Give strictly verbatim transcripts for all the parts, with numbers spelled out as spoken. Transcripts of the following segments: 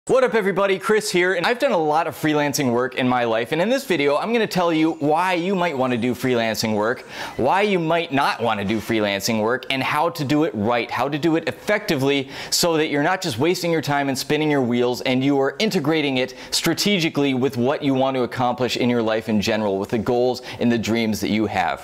What up everybody, Chris here, and I've done a lot of freelancing work in my life, and in this video I'm going to tell you why you might want to do freelancing work, why you might not want to do freelancing work, and how to do it right, how to do it effectively so that you're not just wasting your time and spinning your wheels and you are integrating it strategically with what you want to accomplish in your life in general, with the goals and the dreams that you have.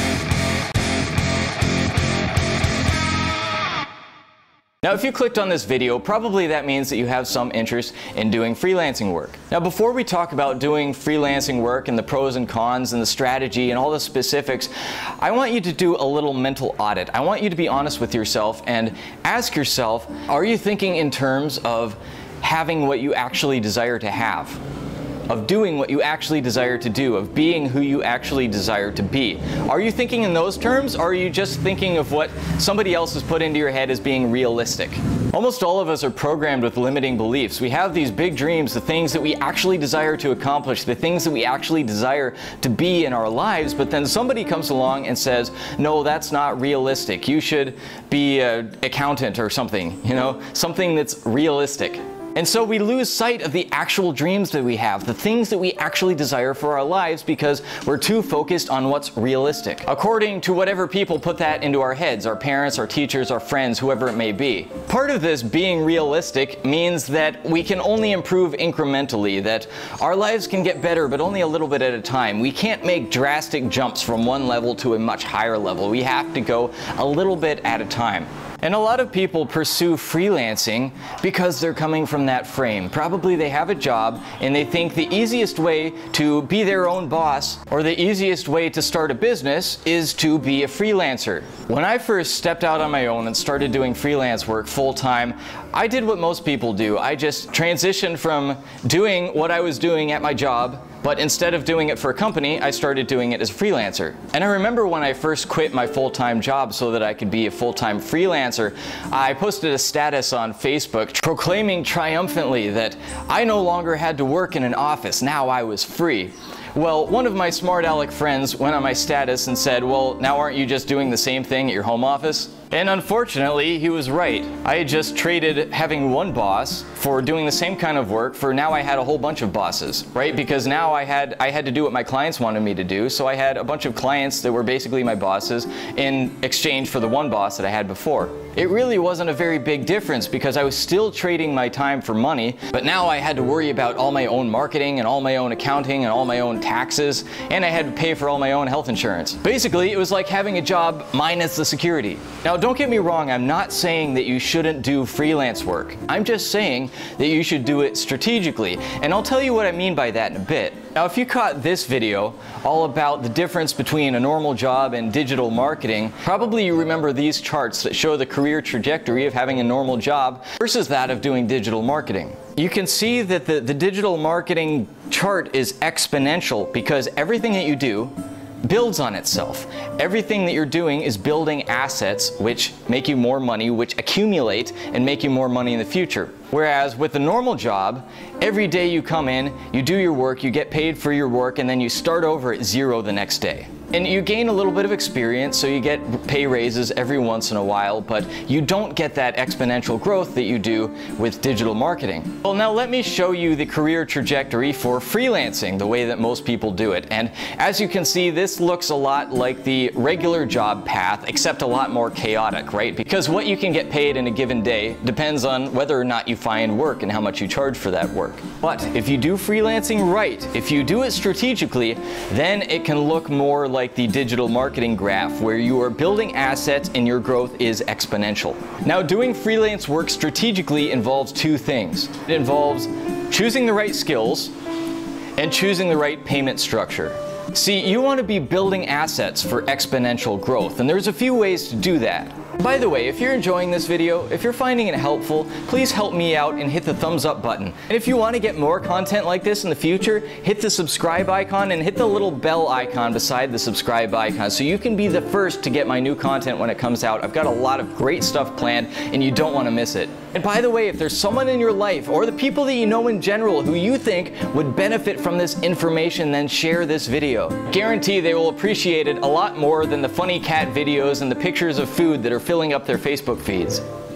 Now, if you clicked on this video, probably that means that you have some interest in doing freelancing work. Now, before we talk about doing freelancing work and the pros and cons and the strategy and all the specifics, I want you to do a little mental audit. I want you to be honest with yourself and ask yourself, are you thinking in terms of having what you actually desire to have? Of doing what you actually desire to do, of being who you actually desire to be. Are you thinking in those terms, or are you just thinking of what somebody else has put into your head as being realistic? Almost all of us are programmed with limiting beliefs. We have these big dreams, the things that we actually desire to accomplish, the things that we actually desire to be in our lives, but then somebody comes along and says, no, that's not realistic. You should be an accountant or something, you know, something that's realistic. And so we lose sight of the actual dreams that we have, the things that we actually desire for our lives, because we're too focused on what's realistic, according to whatever people put that into our heads, our parents, our teachers, our friends, whoever it may be. Part of this being realistic means that we can only improve incrementally, that our lives can get better, but only a little bit at a time. We can't make drastic jumps from one level to a much higher level. We have to go a little bit at a time. And a lot of people pursue freelancing because they're coming from that frame. Probably they have a job and they think the easiest way to be their own boss or the easiest way to start a business is to be a freelancer. When I first stepped out on my own and started doing freelance work full time, I did what most people do. I just transitioned from doing what I was doing at my job, but instead of doing it for a company, I started doing it as a freelancer. And I remember when I first quit my full-time job so that I could be a full-time freelancer, I posted a status on Facebook proclaiming triumphantly that I no longer had to work in an office, now I was free. Well, one of my smart aleck friends went on my status and said, well, now aren't you just doing the same thing at your home office? And unfortunately, he was right. I had just traded having one boss for doing the same kind of work for now I had a whole bunch of bosses, right? Because now I had, I had to do what my clients wanted me to do, so I had a bunch of clients that were basically my bosses in exchange for the one boss that I had before. It really wasn't a very big difference because I was still trading my time for money, but now I had to worry about all my own marketing and all my own accounting and all my own taxes, and I had to pay for all my own health insurance. Basically, it was like having a job minus the security. Now, don't get me wrong, I'm not saying that you shouldn't do freelance work. I'm just saying that you should do it strategically, and I'll tell you what I mean by that in a bit. Now, if you caught this video all about the difference between a normal job and digital marketing, probably you remember these charts that show the career trajectory of having a normal job versus that of doing digital marketing. You can see that the, the digital marketing chart is exponential because everything that you do builds on itself. Everything that you're doing is building assets which make you more money, which accumulate and make you more money in the future. Whereas with the normal job, every day you come in, you do your work, you get paid for your work, and then you start over at zero the next day. And you gain a little bit of experience, so you get pay raises every once in a while, but you don't get that exponential growth that you do with digital marketing. Well, now let me show you the career trajectory for freelancing, the way that most people do it. And as you can see, this looks a lot like the regular job path, except a lot more chaotic, right? Because what you can get paid in a given day depends on whether or not you find work and how much you charge for that work. But if you do freelancing right, if you do it strategically, then it can look more like the digital marketing graph, where you are building assets and your growth is exponential. Now, doing freelance work strategically involves two things. It involves choosing the right skills and choosing the right payment structure. See, you want to be building assets for exponential growth, and there's a few ways to do that. By the way, if you're enjoying this video, if you're finding it helpful, please help me out and hit the thumbs up button. And if you want to get more content like this in the future, hit the subscribe icon and hit the little bell icon beside the subscribe icon so you can be the first to get my new content when it comes out. I've got a lot of great stuff planned and you don't want to miss it. And by the way, if there's someone in your life or the people that you know in general who you think would benefit from this information, then share this video. Guarantee they will appreciate it a lot more than the funny cat videos and the pictures of food that are filling up their Facebook feeds.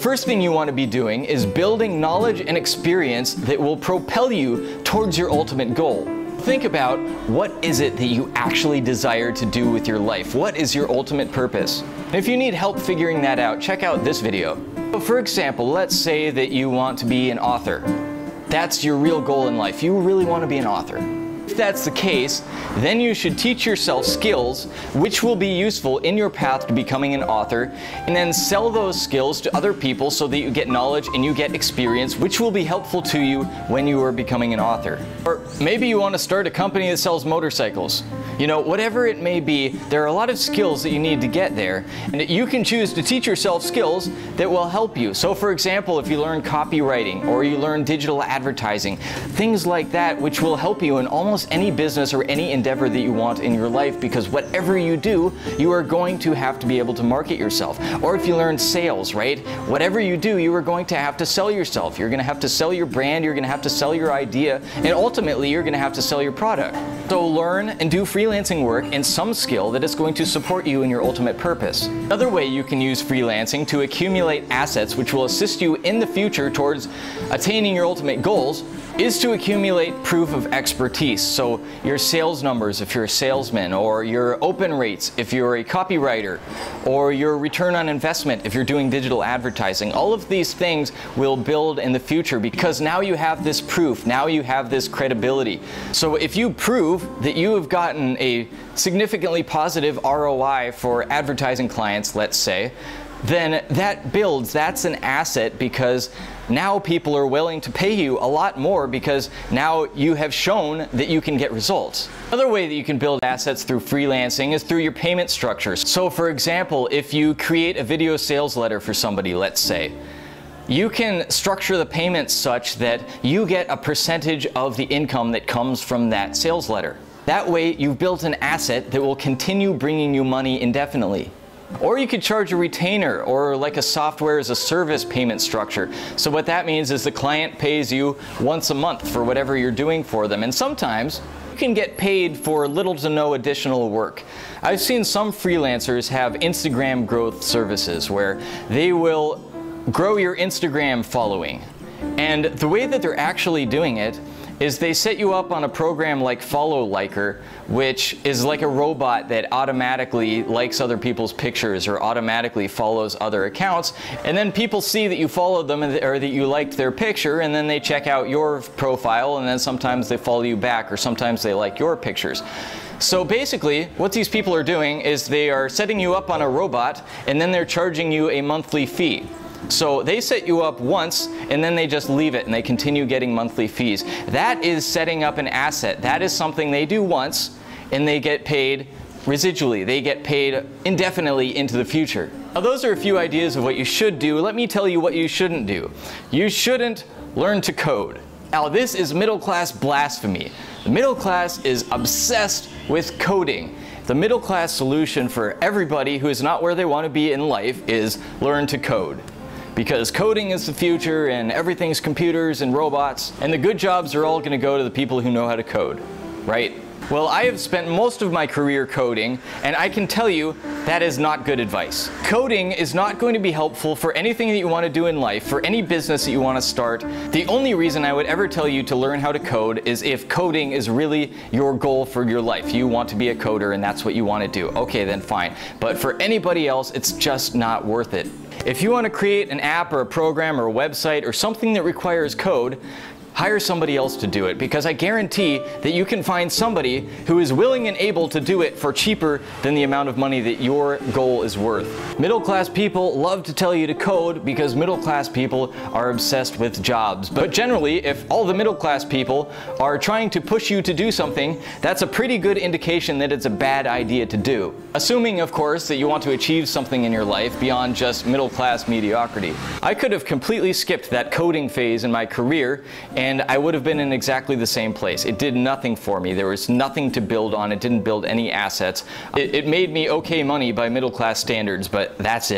first thing you want to be doing is building knowledge and experience that will propel you towards your ultimate goal. Think about, what is it that you actually desire to do with your life? What is your ultimate purpose? And if you need help figuring that out, check out this video. For example, let's say that you want to be an author. That's your real goal in life. You really want to be an author. If that's the case, then you should teach yourself skills which will be useful in your path to becoming an author, and then sell those skills to other people so that you get knowledge and you get experience which will be helpful to you when you are becoming an author. Or maybe you want to start a company that sells motorcycles. You know, whatever it may be, there are a lot of skills that you need to get there, and you can choose to teach yourself skills that will help you. So for example, if you learn copywriting or you learn digital advertising, things like that which will help you in almost any business or any endeavor that you want in your life, because whatever you do, you are going to have to be able to market yourself. Or if you learn sales, right? Whatever you do, you are going to have to sell yourself. You're going to have to sell your brand, you're going to have to sell your idea, and ultimately you're going to have to sell your product. So learn and do freelancing work in some skill that is going to support you in your ultimate purpose. Another way you can use freelancing to accumulate assets which will assist you in the future towards attaining your ultimate goals is to accumulate proof of expertise. So your sales numbers if you're a salesman, or your open rates if you're a copywriter, or your return on investment if you're doing digital advertising. All of these things will build in the future because now you have this proof, now you have this credibility. So if you prove that you have gotten a significantly positive R O I for advertising clients, let's say, then that builds, that's an asset, because now people are willing to pay you a lot more because now you have shown that you can get results. Another way that you can build assets through freelancing is through your payment structures. So for example, if you create a video sales letter for somebody, let's say, you can structure the payments such that you get a percentage of the income that comes from that sales letter. That way you've built an asset that will continue bringing you money indefinitely. Or you could charge a retainer, or like a software as a service payment structure. So what that means is the client pays you once a month for whatever you're doing for them. And sometimes you can get paid for little to no additional work. I've seen some freelancers have Instagram growth services where they will grow your Instagram following. And the way that they're actually doing it is they set you up on a program like Follow Liker, which is like a robot that automatically likes other people's pictures or automatically follows other accounts, and then people see that you followed them or that you liked their picture, and then they check out your profile, and then sometimes they follow you back, or sometimes they like your pictures. So basically, what these people are doing is they are setting you up on a robot, and then they're charging you a monthly fee. So they set you up once and then they just leave it and they continue getting monthly fees. That is setting up an asset. That is something they do once and they get paid residually. They get paid indefinitely into the future. Now those are a few ideas of what you should do. Let me tell you what you shouldn't do. You shouldn't learn to code. Now this is middle class blasphemy. The middle class is obsessed with coding. The middle class solution for everybody who is not where they want to be in life is learn to code. Because coding is the future and everything's computers and robots, and the good jobs are all going to go to the people who know how to code, right? Well, I have spent most of my career coding, and I can tell you that is not good advice. Coding is not going to be helpful for anything that you want to do in life, for any business that you want to start. The only reason I would ever tell you to learn how to code is if coding is really your goal for your life. You want to be a coder and that's what you want to do. Okay, then fine. But for anybody else, it's just not worth it. If you want to create an app or a program or a website or something that requires code, hire somebody else to do it, because I guarantee that you can find somebody who is willing and able to do it for cheaper than the amount of money that your goal is worth. Middle class people love to tell you to code because middle class people are obsessed with jobs. But generally, if all the middle class people are trying to push you to do something, that's a pretty good indication that it's a bad idea to do. Assuming, of course, that you want to achieve something in your life beyond just middle class mediocrity. I could have completely skipped that coding phase in my career, and I would have been in exactly the same place. It did nothing for me. There was nothing to build on. It didn't build any assets. It, it made me okay money by middle class standards, but that's it.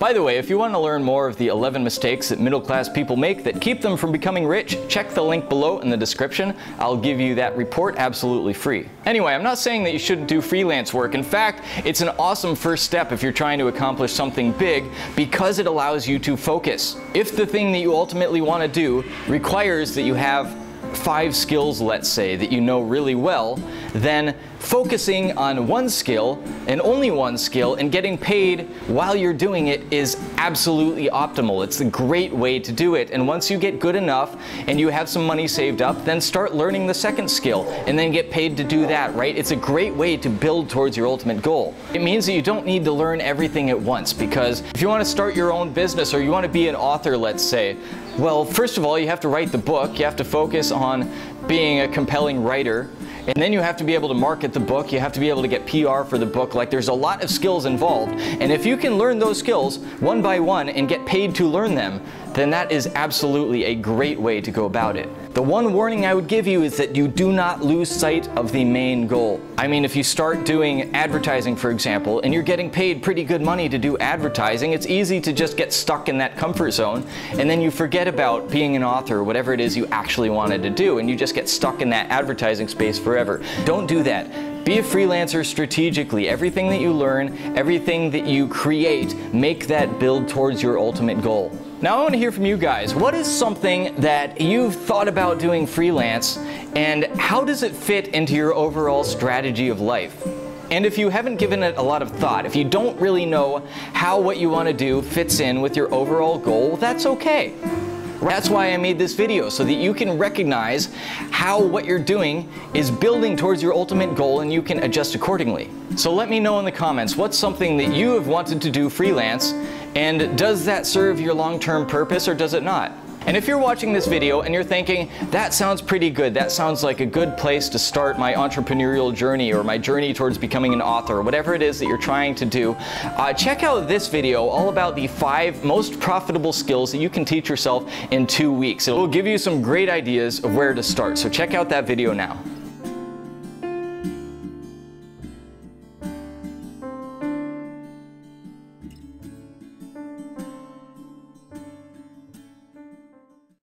By the way, if you want to learn more of the eleven mistakes that middle-class people make that keep them from becoming rich, check the link below in the description. I'll give you that report absolutely free. Anyway, I'm not saying that you shouldn't do freelance work. In fact, it's an awesome first step if you're trying to accomplish something big because it allows you to focus. If the thing that you ultimately want to do requires that you have five skills, let's say, that you know really well, then focusing on one skill and only one skill and getting paid while you're doing it is absolutely optimal. It's a great way to do it. And once you get good enough and you have some money saved up, then start learning the second skill and then get paid to do that, right? It's a great way to build towards your ultimate goal. It means that you don't need to learn everything at once, because if you want to start your own business or you want to be an author, let's say, well, first of all, you have to write the book. You have to focus on being a compelling writer. And then you have to be able to market the book. You have to be able to get P R for the book. Like, there's a lot of skills involved. And if you can learn those skills one by one and get paid to learn them, then that is absolutely a great way to go about it. The one warning I would give you is that you do not lose sight of the main goal. I mean, if you start doing advertising, for example, and you're getting paid pretty good money to do advertising, it's easy to just get stuck in that comfort zone, and then you forget about being an author or whatever it is you actually wanted to do, and you just get stuck in that advertising space forever. Don't do that. Be a freelancer strategically. Everything that you learn, everything that you create, make that build towards your ultimate goal. Now I want to hear from you guys. What is something that you've thought about doing freelance, and how does it fit into your overall strategy of life? And if you haven't given it a lot of thought, if you don't really know how what you want to do fits in with your overall goal, that's okay. That's why I made this video, so that you can recognize how what you're doing is building towards your ultimate goal and you can adjust accordingly. So let me know in the comments what's something that you have wanted to do freelance, and does that serve your long-term purpose or does it not? And if you're watching this video and you're thinking, that sounds pretty good, that sounds like a good place to start my entrepreneurial journey or my journey towards becoming an author, or whatever it is that you're trying to do, uh, check out this video all about the five most profitable skills that you can teach yourself in two weeks. It will give you some great ideas of where to start, so check out that video now.